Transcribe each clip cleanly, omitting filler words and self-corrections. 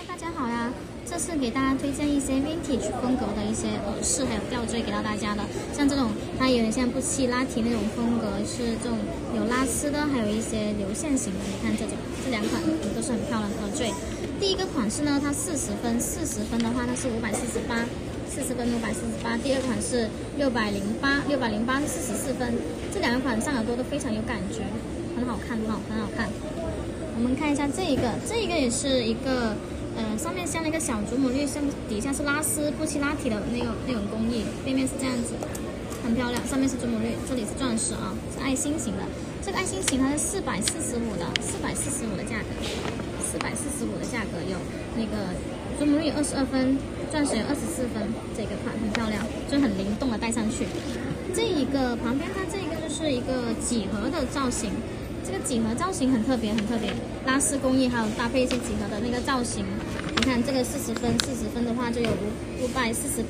大家好呀！这次给大家推荐一些 vintage 风格的一些耳饰还有吊坠给到大家的，像这种它有点像布奇拉提那种风格，是这种有拉丝的，还有一些流线型的。你看这两款都是很漂亮的耳坠。第一个款式呢，它40分，40分的话它是548，40分548。第二款是608是44分。这两款上耳朵都非常有感觉，很好看，很好看。我们看一下这一个也是一个上面镶了一个小祖母绿，底下是拉丝布奇拉提的那种工艺，背面是这样子，很漂亮。上面是祖母绿，这里是钻石啊，是爱心型的。这个爱心型它是445的价格，445的价格有那个祖母绿22分，钻石有24分，这个款很漂亮，就很灵动的戴上去。这一个旁边它这个就是一个几何的造型。这个几何造型很特别，拉丝工艺还有搭配一些几何的那个造型。你看这个40分的话就有548，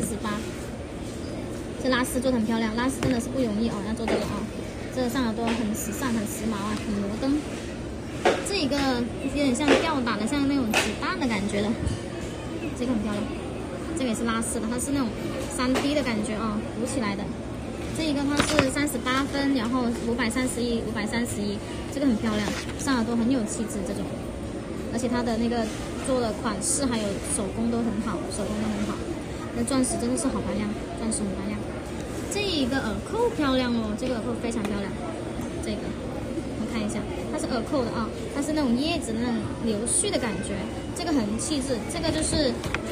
这拉丝做得很漂亮，拉丝真的是不容易哦，要做这个啊，这个上耳朵很时尚，很时髦啊，很摩登。这一个有点像吊打的，像那种子弹的感觉的，这个很漂亮，这个也是拉丝的，它是那种3D 的感觉啊，鼓起来的。这一个它是38分，然后531，这个很漂亮，上耳朵很有气质这种，而且它的那个做的款式还有手工都很好，那钻石真的是好白亮，钻石很白亮。这一个耳扣漂亮哦，这个耳扣非常漂亮，这个我们看一下，它是耳扣的啊，它是那种叶子那种流絮的感觉，这个很气质，这个就是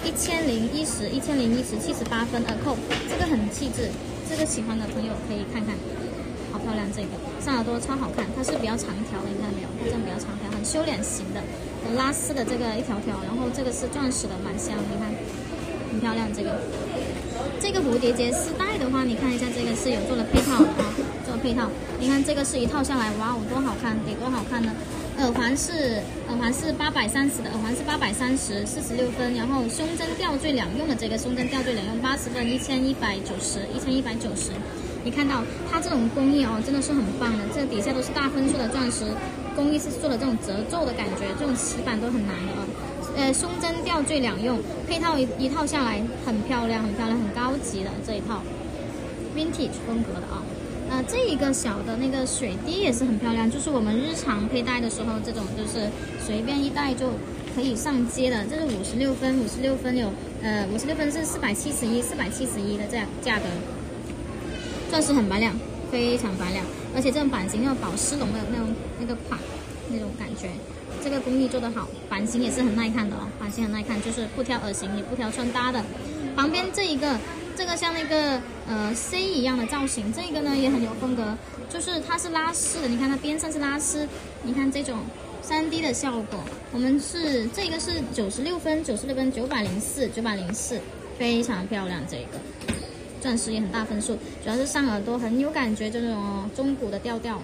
1010，78分耳扣，这个很气质。这个喜欢的朋友可以看看，好漂亮，这个上耳朵超好看，它是比较长条的，你看到没有？它这样比较长条，很修脸型的，有拉丝的这个一条条，然后这个是钻石的满镶，你看很漂亮。这个蝴蝶结丝带的话，你看一下，这个是有做了配套的啊，做了配套。你看这个是一套下来，哇哦，多好看，得多好看呢！耳环是830的，耳环是830，46分。然后胸针吊坠两用的这个胸针吊坠两用80分，1190。你看到它这种工艺哦，真的是很棒的。这底下都是大分数的钻石工艺，是做的这种褶皱的感觉，这种洗板都很难的啊。胸针吊坠两用，配套一套下来很漂亮，很高级的这一套 vintage 风格的啊。这一个小的那个水滴也是很漂亮，就是我们日常佩戴的时候，这种就是随便一戴就可以上街的。这是56分有56分是471的这样价格，钻石很白亮，非常白亮，而且这种版型那种宝石龙的那个款那种感觉，这个工艺做得好，版型也是很耐看的哦，就是不挑耳型也不挑穿搭的。旁边这个像那个C 一样的造型，这个呢也很有风格，就是它是拉丝的，你看它边上是拉丝，你看这种3D 的效果。我们是这个是96分，904，非常漂亮。这个钻石也很大分数，主要是上耳朵很有感觉，这种中古的调调。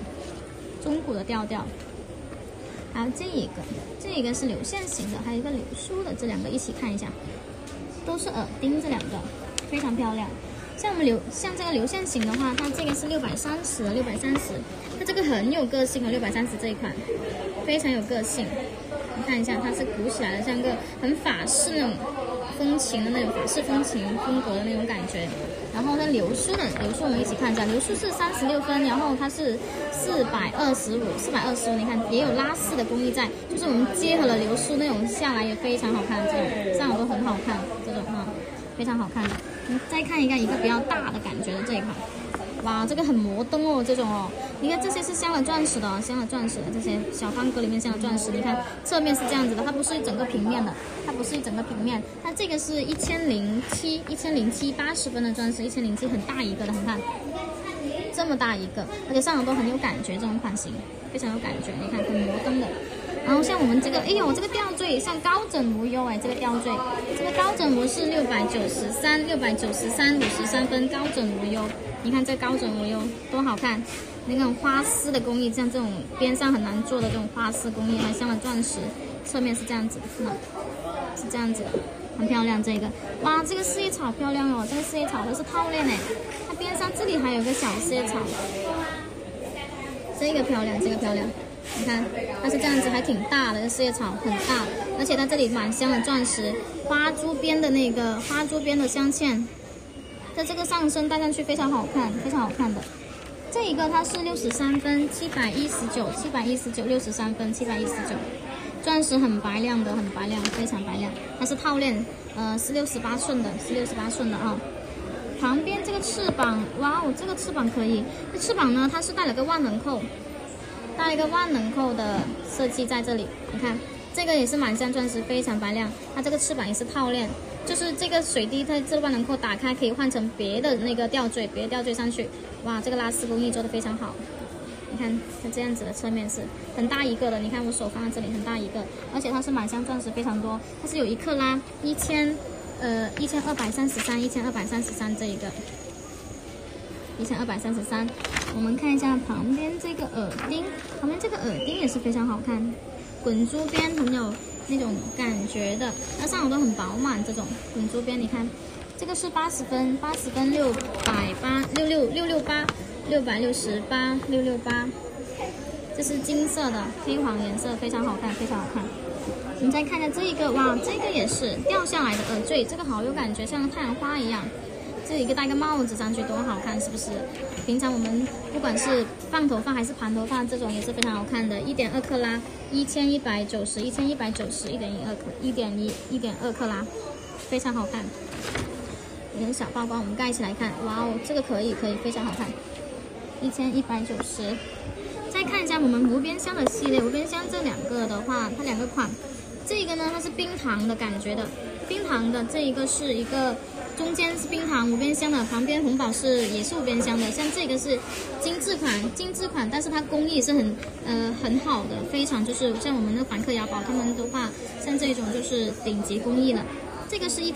还有这一个是流线型的，还有一个流苏的，这两个一起看一下，都是耳钉，这两个非常漂亮。像这个流线型的话，它这个是630，它这个很有个性的630这一款非常有个性。你看一下，它是鼓起来的，像个很法式那种风情的那种法式风情风格的那种感觉。然后它流苏我们一起看一下，流苏是36分，然后它是425，你看也有拉丝的工艺在，就是我们结合了流苏那种下来也非常好看，这种上耳朵很好看，这种非常好看的。你再看一个比较大的感觉的这一款，哇，这个很摩登哦，这种哦，你看这些是镶了钻石的，这些小方格里面镶了钻石，你看侧面是这样子的，它不是一整个平面的，它这个是1007 80分的钻石，1007很大一个的，你看这么大一个，而且上耳朵很有感觉，这种款型非常有感觉，你看很摩登的。然后像我们这个，哎呦，这个吊坠像高枕无忧哎，这个吊坠，这个高枕无是693，53分高枕无忧。你看这高枕无忧多好看，那种花丝的工艺，像这种边上很难做的这种花丝工艺，还镶了钻石，侧面是这样子，是这样子的，很漂亮。这个，哇，这个四叶草漂亮哦，这个四叶草它是套链哎，它边上这里还有个小四叶草，这个漂亮， 你看它是这样子，还挺大的，这四叶草很大，而且它这里满镶了钻石花珠边的那个花珠边的镶嵌，在这个上身戴上去非常好看，非常好看的。这一个它是63分，719，63分，719，钻石很白亮的，很白亮，非常白亮。它是套链，16、18寸的，16、18寸的啊。旁边这个翅膀，哇哦，这个翅膀可以。这翅膀呢，它是带了个万能扣，带了一个万能扣的设计在这里。你看，这个也是满镶钻石，非常白亮。它这个翅膀也是套链，就是这个水滴，它这个万能扣打开可以换成别的那个吊坠，别的吊坠上去。哇，这个拉丝工艺做得非常好。你看它这样子的侧面是很大一个的，你看我手放在这里很大一个，而且它是满镶钻石非常多，它是有1克拉1233，1233这一个1233。我们看一下旁边这个耳钉，旁边这个耳钉也是非常好看，滚珠边很有那种感觉的，它上耳朵很饱满，这种滚珠边，你看这个是80分，668，668，这是金色的黑黄颜色，非常好看，非常好看。我们再看一下这一个，哇，这个也是掉下来的耳坠，这个好有感觉，像太阳花一样。这一个戴个帽子上去多好看，是不是？平常我们不管是放头发还是盘头发，这种也是非常好看的。1.2克拉，1190，1190，1.2克拉，非常好看。有点小曝光，我们盖起来看，哇哦，这个可以，非常好看，1190。再看一下我们无边香的系列，无边香这两个的话，它两个款，这个呢它是冰糖的感觉的，冰糖的这一个是一个。中间是冰糖无边香的，旁边红宝石也是无边香的，像这个是精致款，但是它工艺是很好的，非常就是像我们的梵克雅宝，他们的话像这种就是顶级工艺了。这个是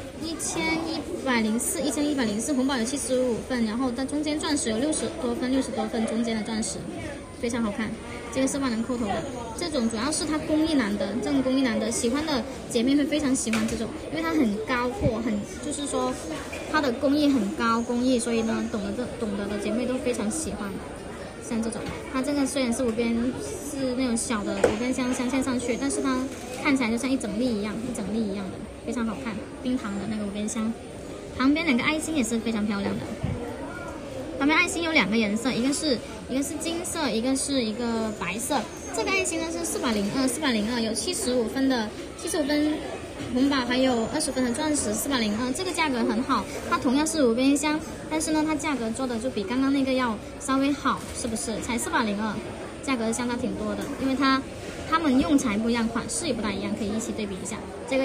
1104，红宝有75份，然后它中间钻石有60多份中间的钻石，非常好看。这个是万能扣头的，这种主要是它工艺难得，这种工艺难得，喜欢的姐妹会非常喜欢这种，因为它很高阔，就是说它的工艺很高工艺，所以呢懂得的姐妹都非常喜欢。像这种，它这个虽然是无边是那种小的无边镶嵌上去，但是它看起来就像一整粒一样的，非常好看，冰糖的那个无边香。旁边两个爱心也是非常漂亮的。旁边爱心有2个颜色，一个是金色，一个是一个白色。这个爱心呢是402，有75分红宝，还有20分的钻石，402，这个价格很好。它同样是无边香，但是呢它价格做的就比刚刚那个要稍微好，是不是？才402，价格相差挺多的，因为它们用材不一样，款式也不大一样，可以一起对比一下。这个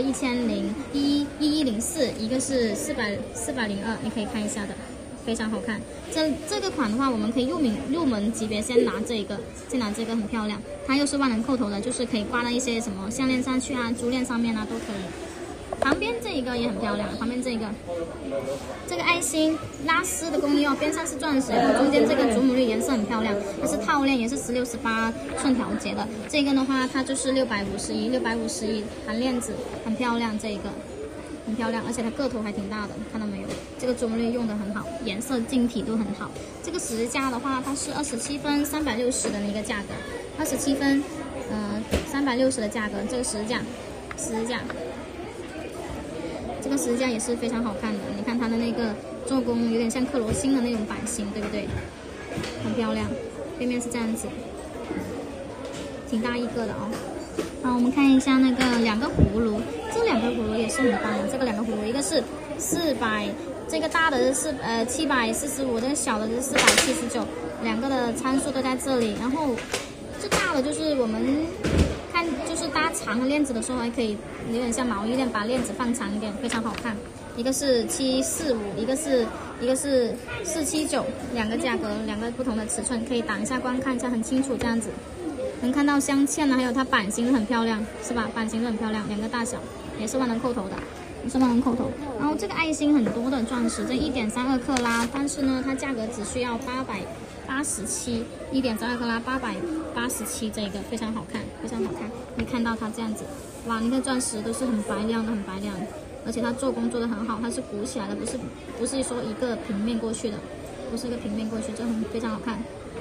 1104，一个是402，你可以看一下的。非常好看，这个款的话，我们可以入门级别先拿这个，很漂亮。它又是万能扣头的，就是可以挂到一些什么项链上去啊、珠链上面啊都可以。旁边这一个也很漂亮，旁边这个爱心拉丝的工艺哦，边上是钻石，然后中间这个祖母绿颜色很漂亮，它是套链，也是16、18寸调节的。这个的话，它就是651含链子，很漂亮，这一个。很漂亮，而且它个头还挺大的，看到没有？这个祖母绿用的很好，颜色晶体都很好。这个石价的话，它是27分360的那个价格，27分360的价格，这个石价，这个石价也是非常好看的。你看它的那个做工有点像克罗心的那种版型，对不对？很漂亮，背面是这样子，挺大一个的哦。好，我们看一下那个2个葫芦，这2个葫芦也是很棒的。这个2个葫芦，一个是400，这个大的是745，这个小的是479，两个的参数都在这里。然后这大的就是我们看，就是搭长的链子的时候，还可以有点像毛衣链，把链子放长一点，非常好看。一个是745，一个是479，两个价格，2个不同的尺寸，可以挡一下光，看一下很清楚，这样子。能看到镶嵌呢，还有它版型都很漂亮，是吧？版型都很漂亮，2个大小，也是万能扣头的，然后这个爱心很多的钻石，这1.32克拉，但是呢，它价格只需要887，1.32克拉887，这个非常好看，你看到它这样子，哇，你看钻石都是很白亮的，而且它做工做得很好，它是鼓起来的，不是说一个平面过去的，这非常好看。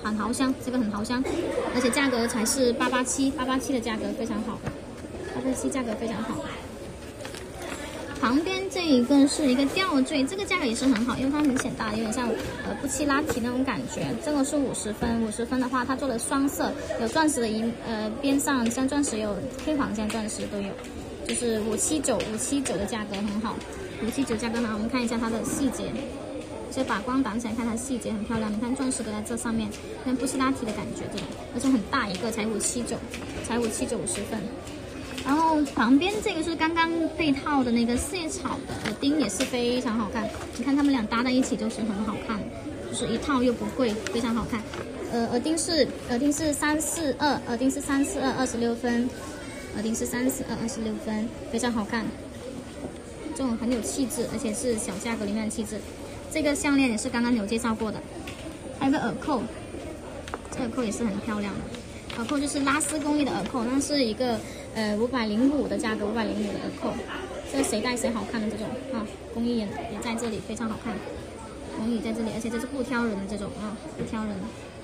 很豪香，这个很豪香，而且价格才是887的价格非常好，887价格非常好。旁边这一个是一个吊坠，这个价格也是很好，因为它明显大，有点像布奇拉提那种感觉。这个是50分，50分的话，它做了双色，有钻石的边上镶钻石，有黑黄镶钻石都有，就是579的价格很好，579价格很好。我们看一下它的细节，所以把光挡起来看它的细节很漂亮。你看钻石都在这上面，跟布奇拉提的感觉这种，而且很大一个，才579，才579，50分。然后旁边这个是刚刚被套的那个四叶草的耳钉，也是非常好看。你看它们俩搭在一起就是很好看，就是一套又不贵，非常好看。耳钉是342，耳钉是342，26分，耳钉是342，26分，非常好看。这种很有气质，而且是小价格里面的气质。这个项链也是刚刚有介绍过的，还有个耳扣，这耳扣也是很漂亮的。耳扣就是拉丝工艺的耳扣，那是一个505的价格，505的耳扣，这谁戴谁好看的这种啊，工艺也在这里，非常好看，工艺在这里，而且这是不挑人的这种啊，不挑人的。